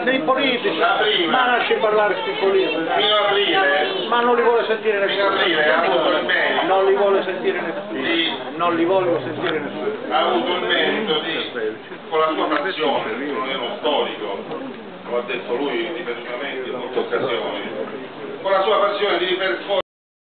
nei politici, La prima. ma lasci parlare questi politici. Fino a aprile, Ma non li vuole sentire fino a nessuno. aprile ha avuto il merito Non li vuole sentire nessuno. di, Non li voglio sentire nessuno. ha avuto il merito di, con la sua passione, non è uno storico, lo ha detto lui ripetutamente in molte occasioni, con la sua passione di ripercorrere